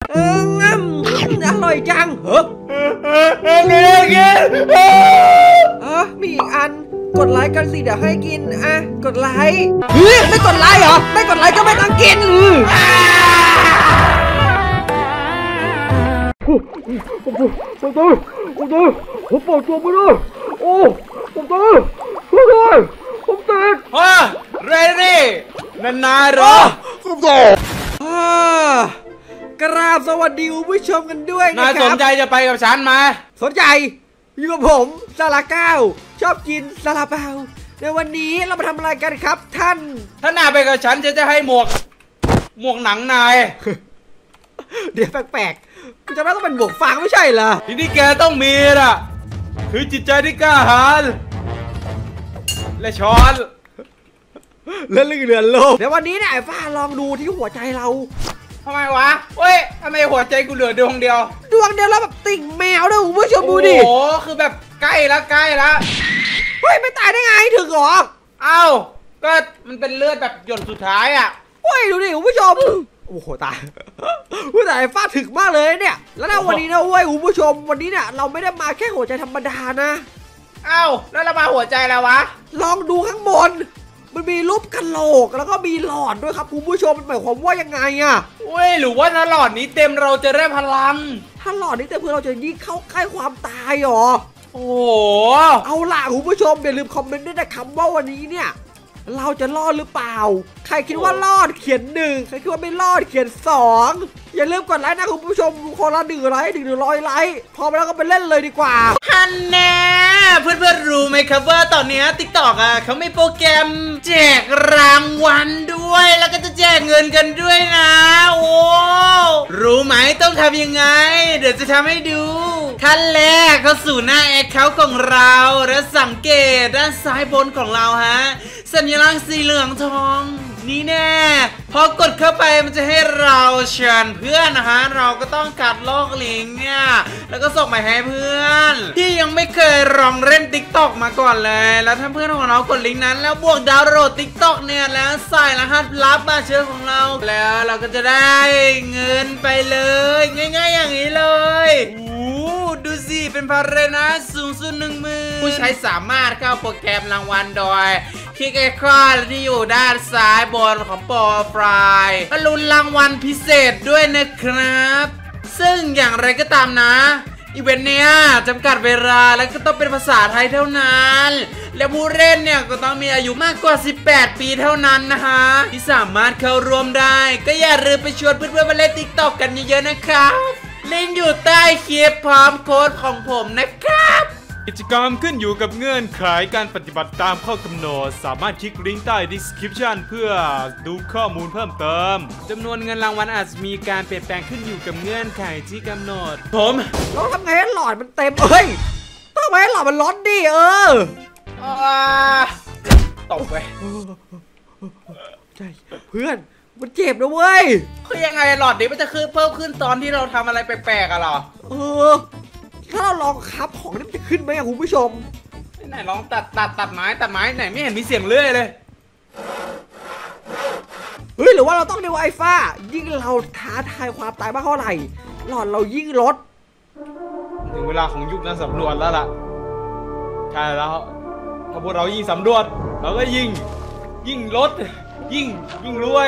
อร่อยจังมีอีกอันกดไลค์กันสิเดี๋ยวให้กินกดไลค์ไม่กดไลค์เหรอไม่กดไลค์ก็ไม่ต้องกินผมปวดตัวไม่ได้ผมติดเรดี้นานๆหรอกราบสวัสดีคุณผู้ชมกันด้วยนะครับนายสนใจจะไปกับฉันมาสนใจอยู่กับผมซาลาเก้าชอบกินซาลาเปาในวันนี้เรามาทำอะไรกันครับท่านถ้านายไปกับฉันจะให้หมวกหนังนายเดี๋ยวแปลกๆกูจะต้องเป็นหมวกฟางไม่ใช่เหรอที่นี่แกต้องมีล่ะคือจิตใจที่กล้าหาญและช้อนและเรือโลกเดี๋ยววันนี้เนี่ยไอ้ฟ้าลองดูที่หัวใจเราทำไมวะเฮ้ยทำไมหัวใจกูเหลือดวงเดียวแล้วแบบติ่งแมวด้วยคุณผู้ชมดูดิโอ้คือแบบใกล้แล้วเฮ้ยไม่ตายได้ไงถึงเหรอเอ้าก็มันเป็นเลือดแบบหยดสุดท้ายอ่ะเฮ้ยดูดิคุณผู้ชมโอ้โหตายแต่ไอ้ฟ้าถึงมากเลยเนี่ยแล้วในวันนี้นะเว้ยคุณผู้ชมวันนี้เนี่ยเราไม่ได้มาแค่หัวใจธรรมดานะเอ้าแล้วเรามาหัวใจแล้ววะลองดูข้างบนมันมีรูปกะโหลกแล้วก็มีหลอดด้วยครับคุณผู้ชมมันหมายความว่ายังไงอะเว้ยหรือว่าถ้าหลอดนี้เต็มเราจะได้พลังถ้าหลอดนี้เต็มเพื่อเราจะยิ่งเข้าใกล้ความตายหรอโอ้เอาล่ะคุณผู้ชมอย่าลืมคอมเมนต์ด้วยนะครับว่าวันนี้เนี่ยเราจะรอดหรือเปล่าใครคิดว่ารอดเขียน1ใครคิดว่าไม่รอดเขียน2อย่าลืมกดไลค์นะคุณผู้ชมคนละ1 ไลค์100 ไลค์พอไปแล้วก็ไปเล่นเลยดีกว่าฮันแน่เพื่อนๆรู้ไหมครับว่าตอนนี้ TikTok เขามีโปรแกรมแจกรางวัลด้วยแล้วก็จะแจกเงินกันด้วยนะโอ้รู้ไหมต้องทำยังไงเดี๋ยวจะทำให้ดูขั้นแรกเข้าสู่หน้าแอคเคาท์ของเราและสังเกตด้านซ้ายบนของเราฮะสัญลักษณ์สีเหลืองทองนี่แน่พอกดเข้าไปมันจะให้เราเชิญเพื่อนนะฮะเราก็ต้องกัดลอกลิงก์เนี่ยแล้วก็ส่งไปให้เพื่อนที่ยังไม่เคยลองเล่น TikTok มาก่อนเลยแล้วถ้าเพื่อนของเรากดลิงก์นั้นแล้วบวกดาวน์โหลด TikTok เนี่ยแล้วใส่รหัสลับมาเชิญของเราแล้วเราก็จะได้เงินไปเลยง่ายๆอย่างนี้เลยดูสิเป็นพาเรนะสูงสุด10,000ผู้ใช้สามารถเข้าโปรแกรมรางวัลโดยคลิกไอคอนที่อยู่ด้านซ้ายบนของโปรไฟล์มาลุ้นรางวัลพิเศษด้วยนะครับซึ่งอย่างไรก็ตามนะอีเวนต์เนี้ยจำกัดเวลาและก็ต้องเป็นภาษาไทยเท่านั้นและผู้เล่นเนี่ยก็ต้องมีอายุมากกว่า18 ปีเท่านั้นนะคะที่สามารถเข้าร่วมได้ก็อย่าลืมไปชวนเพื่อนๆมาเล่น TikTok กันเยอะๆนะครับลิงก์อยู่ใต้คลิปพร้อมโค้ดของผมนะครับกิจกรรมขึ้นอยู่กับเงื่อนไขการปฏิบัติตามข้อกำหนดสามารถคลิกลิงก์ใต้ description เพื่อดูข้อมูลเพิ่มเติมจำนวนเงินรางวัลอาจมีการเปลี่ยนแปลงขึ้นอยู่กับเงื่อนไขที่กำหนดผมเราทำไงให้หลอดมันเต็มเฮ้ยต้องไงให้หลอดมันร้อนดิตกไปใช่เพื่อนมันเจ็บนะเว้ยคือยังไงหลอดนี้มันจะเพิ่มขึ้นตอนที่เราทำอะไรแปลกๆอะหรอถ้าเราลองคับของนี่มันจะขึ้นไหมคุณผู้ชมไหนลองตัดไม้ไหนไม่เห็นมีเสียงเลื่อยเลยเฮ้ยหรือว่าเราต้องเรียกว่าไอ้ฟ้ายิ่งเราท้าทายความตายมากเท่าไหร่หลอดเรายิ่งลดถึงเวลาของยุคนักสำรวจแล้วล่ะใช่แล้วถ้าพวกเรายิ่งสำรวจเราก็ยิ่งลดยิ่งรวย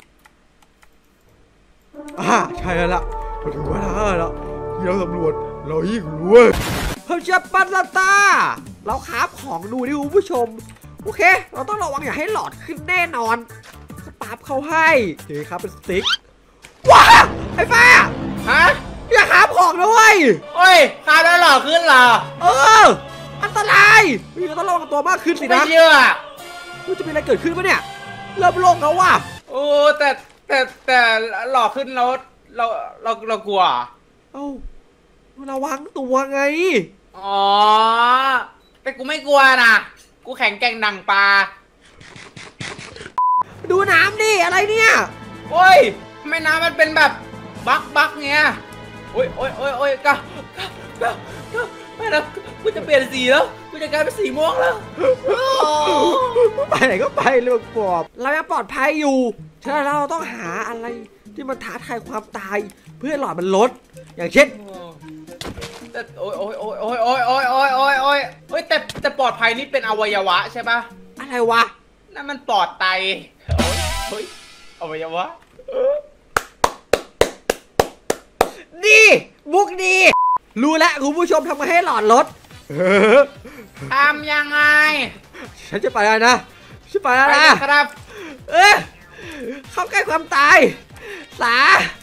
ใช่แล้วล่ะถึงเวลาแล้วที่เราสำรวจเรายิ่งรวยเพิ่มเชื้อปันละตาเราคราฟของดูดิคุณผู้ชมโอเคเราต้องระวังอย่าให้หลอดขึ้นแน่นอนสปาร์เขาให้เฮ้ยครับเป็นสติ๊กว้าไอ้ฟ้าฮะอย่าคราฟของด้วยเฮ้ยคราฟแล้วหลอดขึ้นเหรออันตรายเราต้องระวังตัวมากขึ้นสินะไม่เชื่อจะมีอะไรเกิดขึ้นปะเนี่ยเริ่มโล่งแล้วว่ะโอ้แต่หลอดขึ้นแล้วเรากลัวระวังตัวไงอ๋อแต่กูไม่กลัวนะกูแข็งแกร่งดังปลาดูน้ำดิอะไรเนี่ยโอ้ยไม่น้ำมันเป็นแบบบักเงี้ยโอ้ยก็ไม่แล้วกูจะเปลี่ยนสีแล้วกูจะกลายเป็นสีม่วงแล้วไปไหนก็ไปเลยปอบเรายังปลอดภัยอยู่ฉะนั้นเราต้องหาอะไรที่มันท้าทายความตายเพื่อให้หลอดมันลดอย่างเช่นแต่โอ้ยแต่ปลอดภัยนี่เป็นอวัยวะใช่ปะอะไรวะนั่นมันปอดไตเฮ้ยอวัยวะดีบุกดีรู้แล้วคุณผู้ชมทำไงให้หลอดลดทำยังไงฉันจะไปแล้วนะฉันไปแล้วไปนะครับเข้าใกล้ความตายสา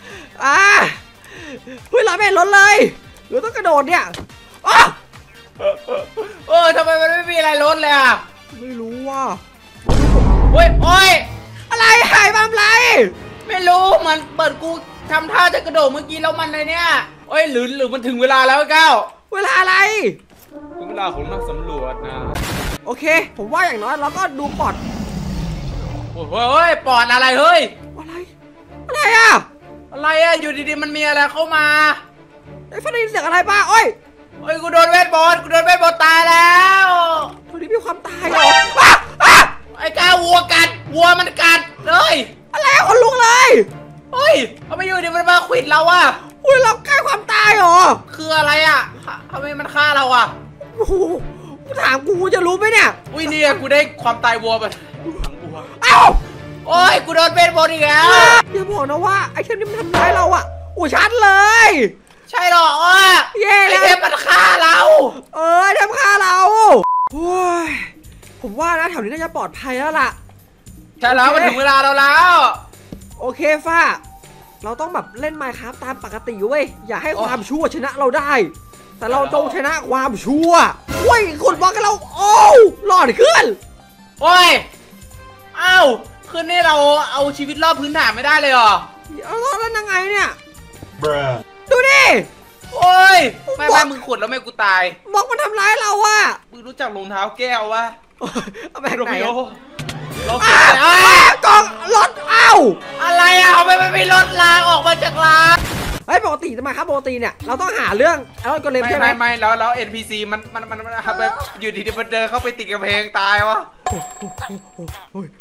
เฮ้ยหลอดไม่ลดเลยเราต้องกระโดดเนี่ยอ้าทำไมมันไม่มีอะไรลดเลยอ่ะไม่รู้ว่าโอ้ยอะไรหายมาอะไรไม่รู้มันเปิดกูทำท่าจะกระโดดเมื่อกี้แล้วมันเลยเนี่ยหรือมันถึงเวลาแล้วก้าวเวลาอะไรถึงเวลาของนักสำรวจนะโอเคผมว่าอย่างน้อยเราก็ดูปอดโอ้ยปอดอะไรเฮ้ยอะไรอ่ะอะไรอะอยู่ดีๆมันมีอะไรเข้ามาไอ้ฟันได้ยินเสียงอะไรป่ะโอ้ยกูโดนเวทบอลตายแล้วตอนนี้มีความตายเหรอไอ้ก้าววัวมันกัดเลยอะไรอะคนลุกเลยเฮ้ยเอาไปอยู่ดิมันมาขวิดเราอะอุ้ยเราใกล้ความตายเหรอคืออะไรอะทำไมมันฆ่าเราอะโอ้โหกูถามกูจะรู้ไหมเนี่ยอุ้ยเนี่ยกูได้ความตายวัวไปทั้งวัวเอ้าโอ้ยกูโดนเวทบอลอีกแล้วอย่าบอกนะว่าไอ้เทมนี่มันทำร้ายเราอ่ะโอ้ชัดเลยใช่หรอเย่ไอ้แล้วเทมมันฆ่าเราเทมฆ่าเราโอ้ยผมว่านะแถวนี้น่าจะปลอดภัยแล้วล่ะใช่แล้วมันถึงเวลาเราแล้วโอเคฟ้าเราต้องแบบเล่นไมค์ครับตามปกติเว้ยอย่าให้ความชั่วชนะเราได้ แต่เราจงชนะความชั่วโอ้ยขุดบล็อกกันเราโอ้หลอดขึ้นโอ้ยอ้าวคืนนี้เราเอาชีวิตรอบพื้นฐานไม่ได้เลยเหรอเอารอดแล้วยังไงเนี่ยดูดิโอ้ยไม่มึงขุดแล้วไม่กูตายบล็อกมันทำร้ายเราอะมึงรู้จักรองเท้าแก้ววะเอาไปไหนเราอะเก็บไปกล่องรถเอ้าอะไรอะเอาไปไม่รถลางออกมาจากร้านเฮ้ยปกติทำไมครับปกติเนี่ยเราต้องหาเรื่องแล้วก็เลยใช่ไหมไม่แล้ว NPC มันแบบอยู่ดีๆมันเดินเข้าไปติดกำแพงตายวะโอ้ย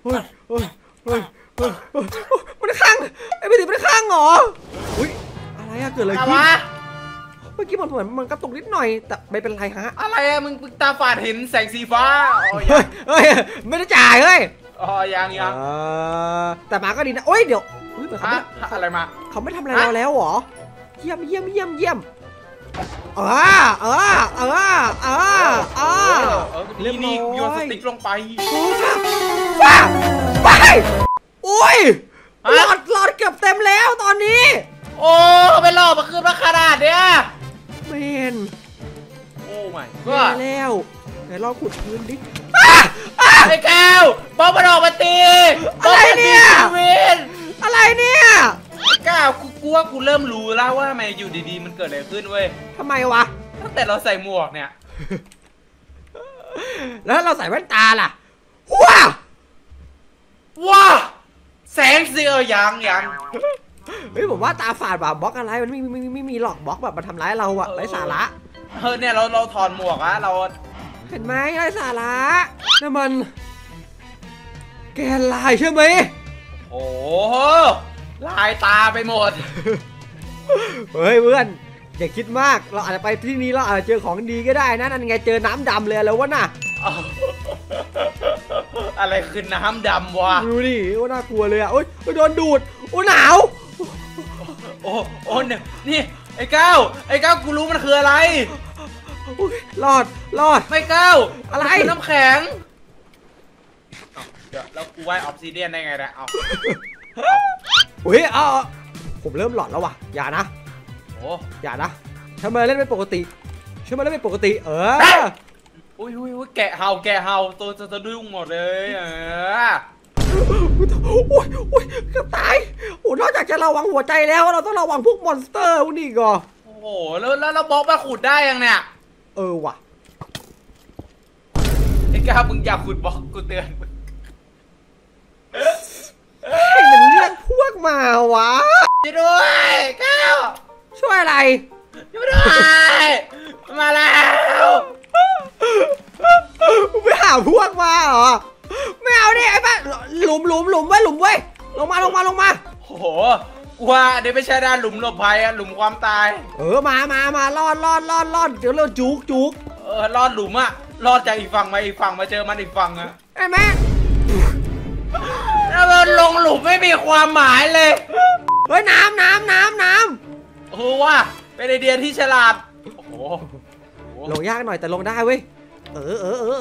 มันข้างไอ้ไม่ติมันข้างเหรออุ้ยอะไรอะเกิดอะไรขึ้นเมื่อกี้มันเหมือนมันกระตุกนิดหน่อยแต่ไม่เป็นไรฮะอะไรอะมึงตาฝาดเห็นแสงสีฟ้าเฮ้ยไม่ได้จ่ายเฮ้ยยังแต่มาก็ดีนะโอ้ยเดี๋ยวอุ้ยเหมือนเขาไม่อะไรมาเขาไม่ทำอะไรเราแล้วเหรอเยี่ยมนี่โยนสติ๊กลงไปไปโอ้ยหลอดเกือบเต็มแล้วตอนนี้โอ้ไปหลอกมาคืนมาขนาดเนี้ยเมนโอ้ไม่แล้วไหนลองขุดพื้นดิไอ้แก้วบอลมันออกมาตีอะไรเนี่ยก้าวกูกลัวกูเริ่มรู้แล้วว่าทำไมอยู่ดีๆมันเกิดอะไรขึ้นเว้ยทำไมวะตั้งแต่เราใส่หมวกเนี่ยแล้วเราใส่แว่นตาล่ะว้าแสงสียังเฮ้ยผมว่าตาฝาดแบบบล็อกอะไรมันไม่มีหรอกบล็อกแบบมาทำร้ายเราอะไร้สาระเนี่ยเราถอดหมวกอะเราเห็นไหมไร้สาระนั่นมันแกนลายใช่ไหมโอ้ลายตาไปหมดเฮ้ยเพื่อนอย่าคิดมากเราอาจจะไปที่นี้เราอาจจะเจอของดีก็ได้นะนั่นไงเจอน้ำดำเลยแล้ววะน่ะอะไรคือน้ำดำวะดูดิว่าน่ากลัวเลยอ่ะโอ๊ยโดนดูดโอ้หนาวโอ้เนี่ยนี่ไอ้ก้าวกูรู้มันคืออะไรรอดไม่ก้าวอะไรคือน้ำแข็งเดี๋ยวแล้วกูว่ายออฟซิเดียนได้ไงเนี่ยเอาอุ้ยผมเริ่มหลอนแล้วว่ะอย่านะ อย่านะทำไมเล่นไม่ปกติอุ้ยแกะเห่าตัวจะดุ้งหมดเลยโอ้ยเกือบตายโอ้นอกจากจะระวังหัวใจแล้วเราต้องระวังพวกมอนสเตอร์พวกนี้ก่อนโอ้โหแล้วเราบล็อกมาขุดได้ยังเนี่ยว่ะไอ้ก้าวมึงอยากขุดบล็อกกูเตือนให้มันเรียกพวกมาวะช่วยด้วยก้าวช่วยอะไรช่วยด้วยมาแล้วไปหาพวกมาเหรอไม่เอาดิไอ้บ้าหลุมไว้ลงมาโอ้โหว่าเดี๋ยวไม่ใช่ด้านหลุมหลบภัยอะหลุมความตายรอดเดี๋ยวเราจุกรอดหลุมอะรอดจากอีกฝั่งมาอีกฝั่งมาเจอมันอีกฝั่งอะไอ้แม่แล้วมันลงหลุมไม่มีความหมายเลยเฮ้ยน้ำโอ้โหว่าเป็นไอเดียที่ฉลาดโอ้โหลงยากหน่อยแต่ลงได้เว้ยเฮ้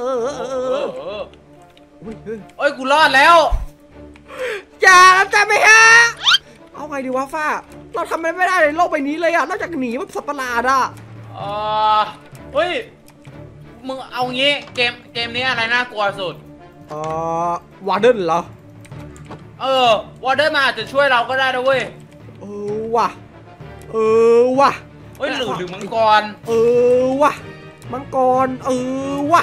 ยกูรอดแล้วอย่าแล้วจะไม่ฮะเอาไงดีวะฟ้าเราทำไม่ได้ในโลกใบนี้เลยอะนอกจากหนีมันสัตว์ประหลาดอะเฮ้ยมึงเอางี้เกมนี้อะไรน่ากลัวสุดวาร์เดนเหรอวอร์เดอร์มาอาจจะช่วยเราก็ได้นะเว้ยว่ะเฮ้ยหรือมังกรว่ะมังกรว่ะ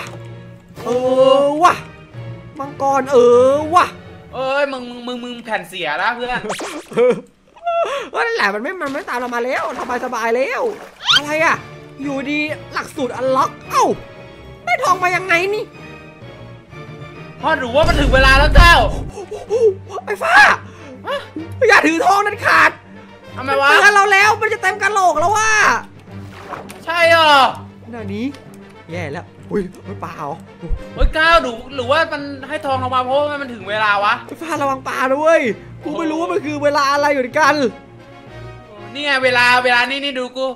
มังกรว่ะเอ้ยมึงแผ่นเสียแล้วเพื่อนนั่นแหละมันไม่ตามเรามาแล้วสบายแล้วอะไรอะอยู่ดีหลักสูตรอันล็อกเอ้าได้ทองมายังไงนี่พ่อหรือว่ามันถึงเวลาแล้วเจ้าไอ้ฟ้าอย่าถือทองนั่นขาดทำไมวะเตือนเราแล้วมันจะเต็มกระโหลกแล้วว่าใช่เหรอหน้านี้แย่แล้วอุ้ยเปล่าเฮ้ยก้าวหรือว่ามันให้ทองเรามาเพราะว่ามันถึงเวลาวะไอ้ฟ้าระวังปลาด้วยกูไม่รู้ว่ามันคือเวลาอะไรอยู่ด้วยกันนี่ไงเวลานี่ดูกู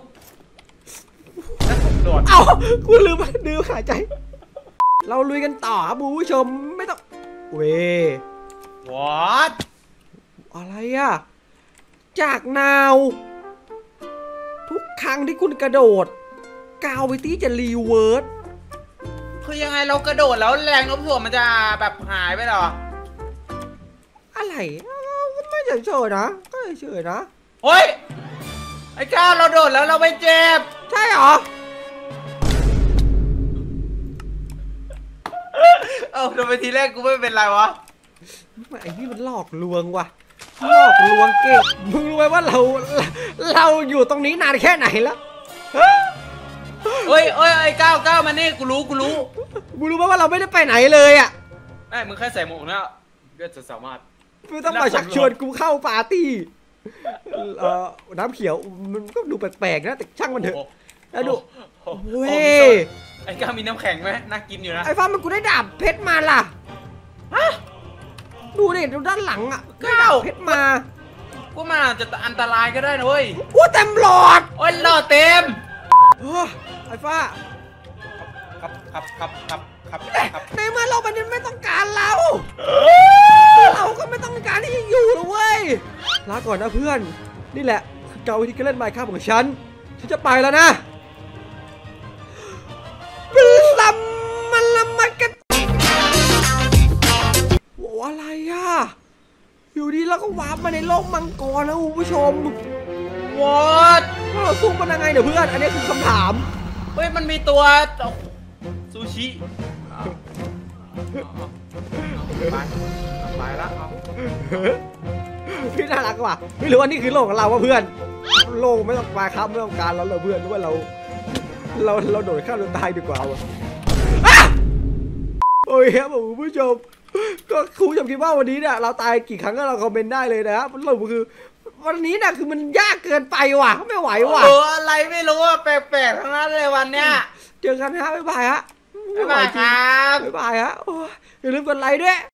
โดดเอ้ากูลืมหายใจ เราลุยกันต่อครับคุณผู้ชมไม่ต้องเว้ยวอทอะไรอะจากนาว ทุกครั้งที่คุณกระโดดกาววิตี้จะรีเวิร์สคือยังไงเรากระโดดแล้วแรงโน้มถ่วงมันจะแบบหายไปเหรออะไรก็ไม่เฉยๆนะก็เฉยๆนะเฮ้ยไอ้ก้าวเราโดดแล้วเราไม่เจ็บใช่เหรอทำไมทีแรกกูไม่เป็นไรวะไอ้นี่มันหลอกลวงว่ะหลอกลวงเก่งมึงรู้ไหมว่าเราอยู่ตรงนี้นานแค่ไหนแล้วเฮ้ยไอ้ก้าวมานี่กูรู้มึงรู้ไหมว่าเราไม่ได้ไปไหนเลยอ่ะไอ้มึงแค่ใส่หมวกนะก็จะสามารถมึงต้องมาชักชวนกูเข้าปาร์ตี้น้ำเขียวมันก็ดูแปลกๆนะแต่ช่างมันเถอะแล้วดูเว้ยไอ้ก้าวมีน้ำแข็งไหมน่ากินอยู่นะไอ้ฟ้ามันกูได้ดาบเพชรมาล่ะดูดิดูด้านหลังอ่ะได้ดาบเพชรมากูมันอาจจะอันตรายก็ได้นะเว้ยอู้เต็มหลอดโอ้ยหล่อเต็มไอ้ฟ้าครับในเมื่อเราเป็นไม่ต้องการเราก็ไม่ต้องการที่จะอยู่หรอกเว้ยลาก่อนนะเพื่อนนี่แหละคือเกาที่เล่นไมค์ครับของฉันจะไปแล้วนะบิลซัมมันละมากันอะไรอ่ะอยู่ดีแล้วก็วาร์ปมาในโลกมังกรนะคุณผู้ชม What เราสู้มันยังไงเดี๋ยวเพื่อนอันนี้คือคำถามเฮ้ยมันมีตัวซูชิไปแล้วพี่น่ารักว่ะไม่รู้ว่านี่คือโลกของเราว่ะเพื่อนโลกไม่ต้องมาครับไม่ต้องการเราเลยเพื่อนรู้ว่าเราโดดข้ามจนตายดีกว่าว่ะโอ้ยครับผมผู้ชมก็ครูจำคิดว่าวันนี้เนี่ยเราตายกี่ครั้งก็เราคอมเมนต์ได้เลยนะครับสรุปคือวันนี้เนี่ยคือมันยากเกินไปว่ะไม่ไหวว่ะอะไรไม่รู้ว่าแปลกๆทั้งนั้นเลยวันเนี้ยเจอกันฮะบ๊ายบายฮะบ๊ายบายครับบ๊ายบายฮะอย่าลืมกดไลค์ด้วย